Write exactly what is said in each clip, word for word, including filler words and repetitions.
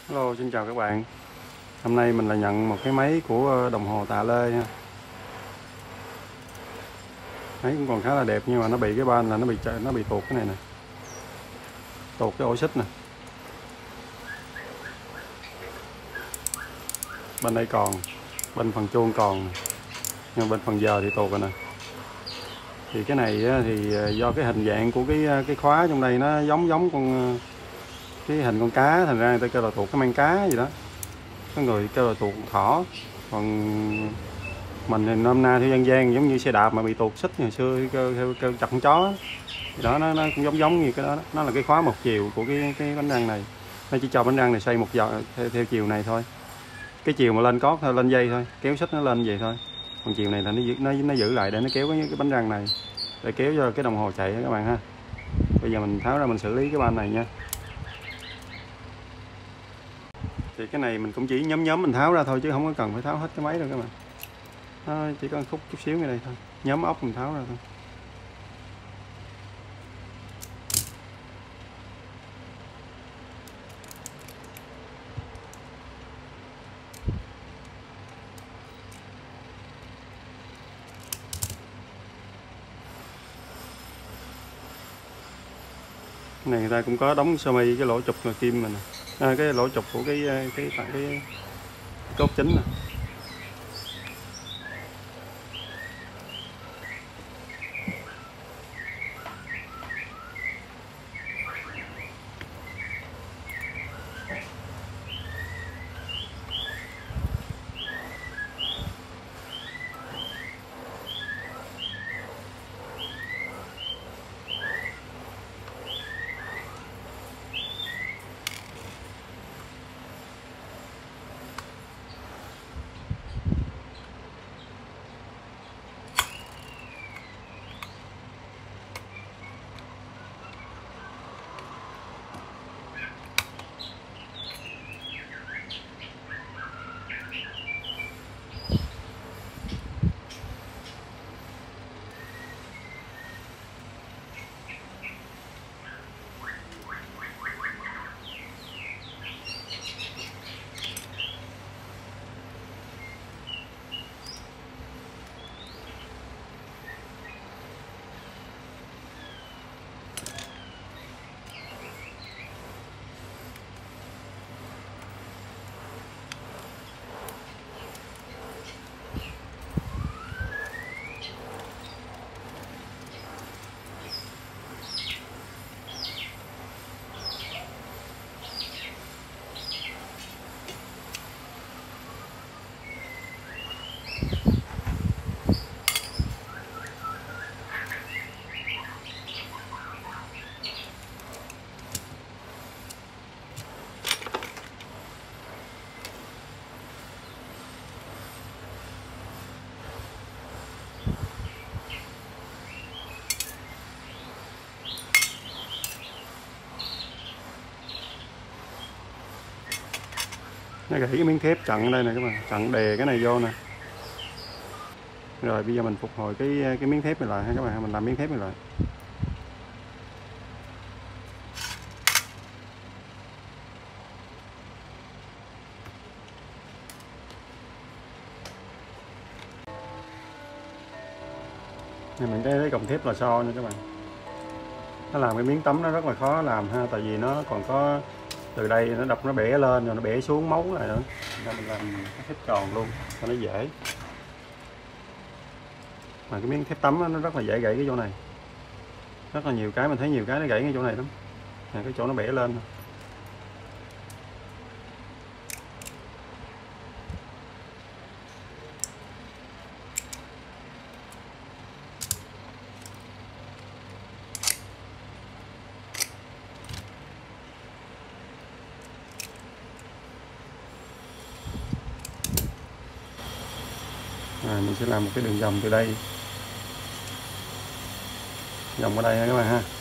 Hello, xin chào các bạn. Hôm nay mình là nhận một cái máy của đồng hồ Tạ Lê nha. Máy cũng còn khá là đẹp nhưng mà nó bị cái ban là nó bị nó bị tuột cái này nè. Tuột cái ổ xích nè. Bên đây còn, bên phần chuông còn, nhưng bên phần giờ thì tuột rồi nè. Thì cái này thì do cái hình dạng của cái cái khóa trong đây nó giống giống con cái hình con cá, thành ra người ta kêu là tuột cái mang cá gì đó. Có người kêu là tuột thỏ. Còn mình thì nôm na theo dân gian giống như xe đạp mà bị tuột xích ngày xưa kêu, kêu, kêu chặt con chó thì đó, nó, nó cũng giống giống như cái đó, đó nó là cái khóa một chiều của cái cái bánh răng này. Nó chỉ cho bánh răng này xoay một giờ theo, theo chiều này thôi, cái chiều mà lên cót thôi, lên dây thôi, kéo xích nó lên vậy thôi. Còn chiều này là nó nó nó giữ lại để nó kéo cái, cái bánh răng này để kéo cho cái đồng hồ chạy các bạn ha. Bây giờ mình tháo ra mình xử lý cái ban này nha. Thì cái này mình cũng chỉ nhóm nhóm mình tháo ra thôi chứ không có cần phải tháo hết cái máy đâu các bạn. Nó chỉ có khúc chút xíu ngay đây thôi, nhóm ốc mình tháo ra thôi. Cái này người ta cũng có đóng sơ mi cái lỗ trục là kim mình à, cái lỗ trục của cái cái cái, cái, cái cốt chính nè. Nó gãy cái miếng thép chặn ở đây nè các bạn, chặn đè cái này vô nè. Rồi bây giờ mình phục hồi cái cái miếng thép này lại ha các bạn, mình làm miếng thép này lại. Này mình cái lấy cọng thép là so nha các bạn. Nó làm cái miếng tấm nó rất là khó làm ha, tại vì nó còn có từ đây nó đập nó bẻ lên rồi nó bẻ xuống máu lại nữa. Nên mình làm cái thép tròn luôn cho nó dễ. Mà cái miếng thép tấm nó rất là dễ gãy cái chỗ này. Rất là nhiều cái, mình thấy nhiều cái nó gãy cái chỗ này lắm. Nè, cái chỗ nó bẻ lên. À, mình sẽ làm một cái đường vòng từ đây vòng ở đây ha các bạn ha.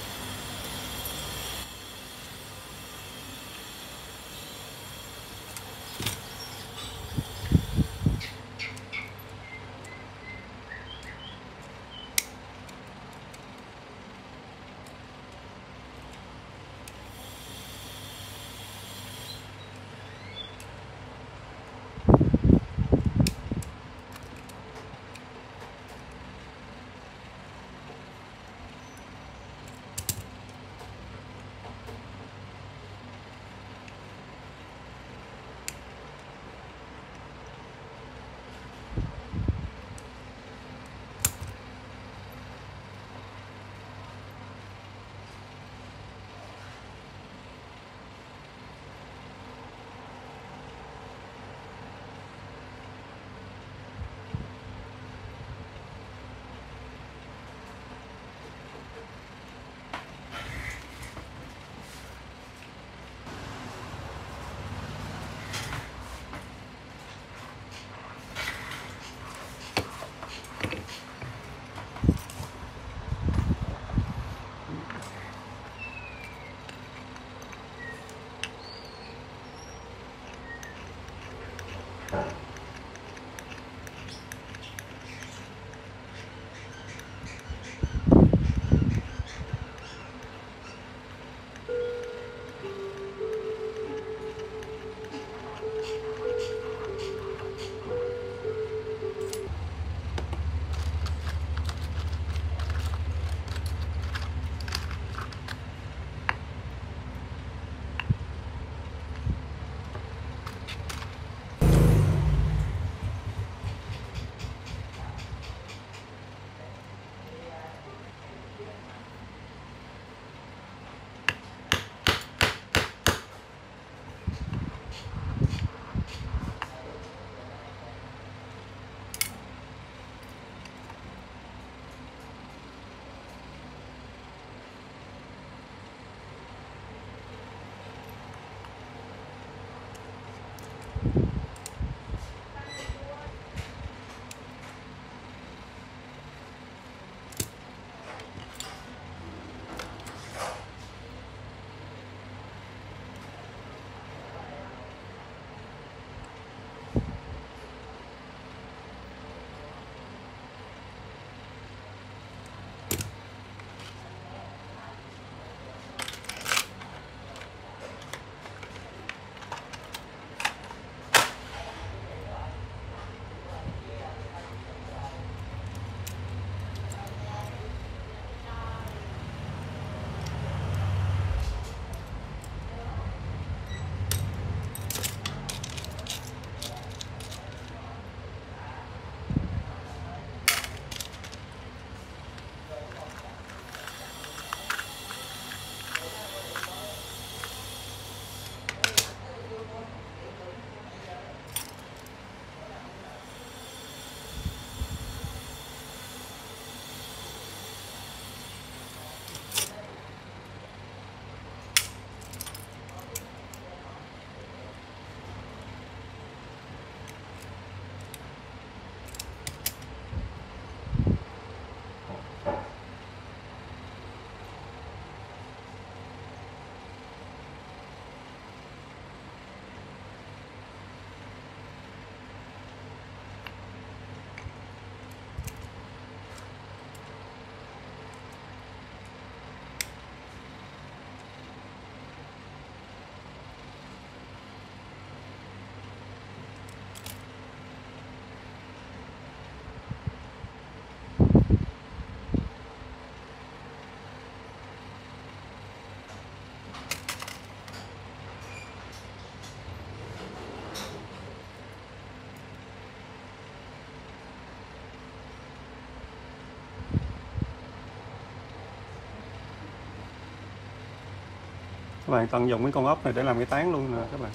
Các bạn tận dụng cái con ốc này để làm cái tán luôn nè các bạn.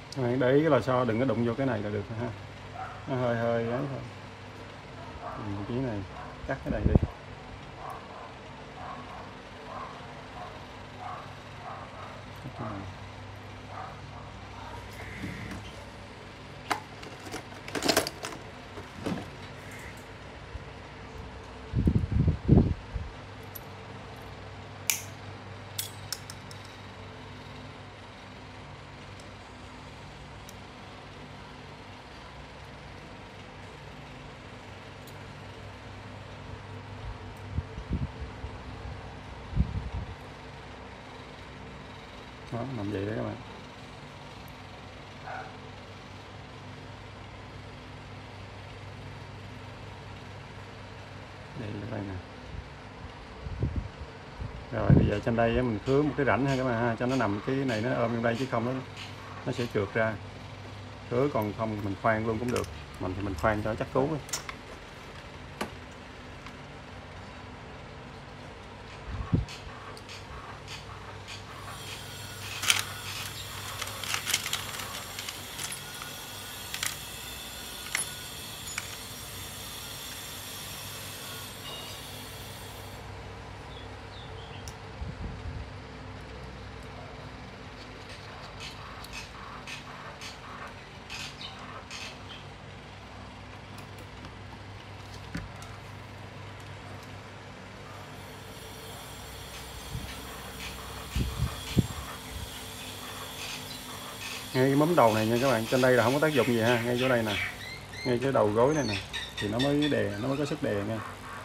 Các bạn để ý cái lò xo đừng có đụng vô cái này là được ha, nó hơi hơi ấy thôi. Cái này cắt cái này đi. Đó, làm vậy đấy các bạn. Đây là đây nè. Rồi bây giờ trên đây mình khứa một cái rãnh ha các bạn ha, cho nó nằm cái này nó ôm trong đây chứ không nó nó sẽ trượt ra. Khứa còn không mình khoan luôn cũng được. Mình thì mình khoan cho chắc cú ấy. Ngay cái mấm đầu này nha các bạn, trên đây là không có tác dụng gì ha, ngay chỗ đây nè, ngay cái đầu gối này nè thì nó mới đè, nó mới có sức đè nha.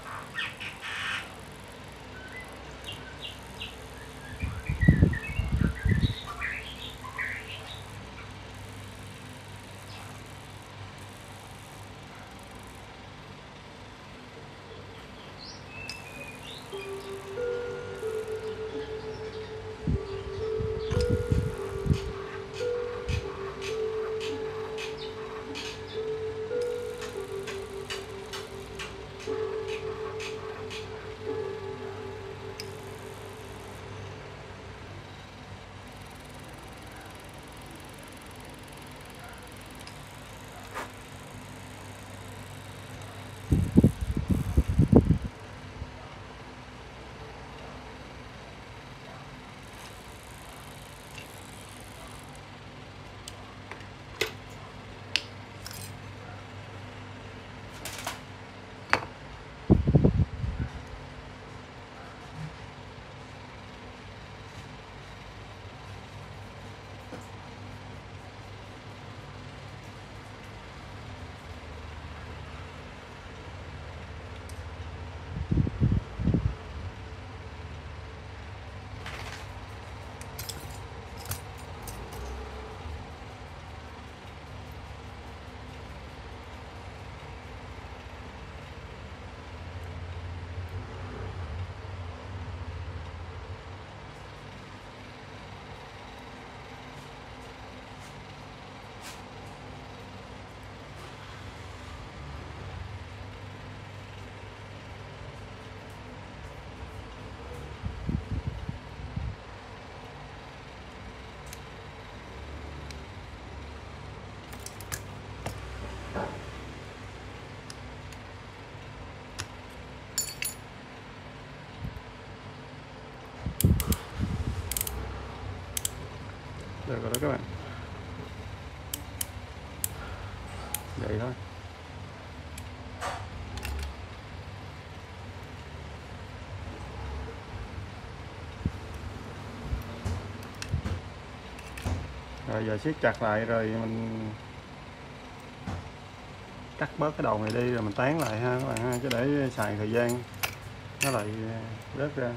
Được rồi đó các bạn, vậy thôi. Rồi giờ siết chặt lại rồi mình cắt bớt cái đầu này đi rồi mình tán lại ha các bạn ha, chứ để xài thời gian nó lại rớt ra.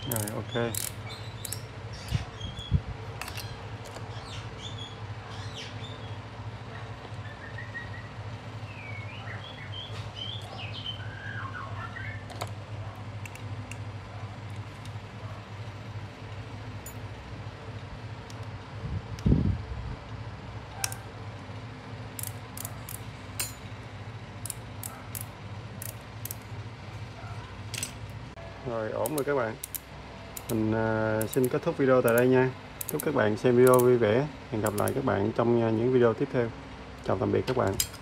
Rồi ok. Rồi ổn rồi các bạn. Mình uh, xin kết thúc video tại đây nha. Chúc các bạn xem video vui vẻ. Hẹn gặp lại các bạn trong uh, những video tiếp theo. Chào tạm biệt các bạn.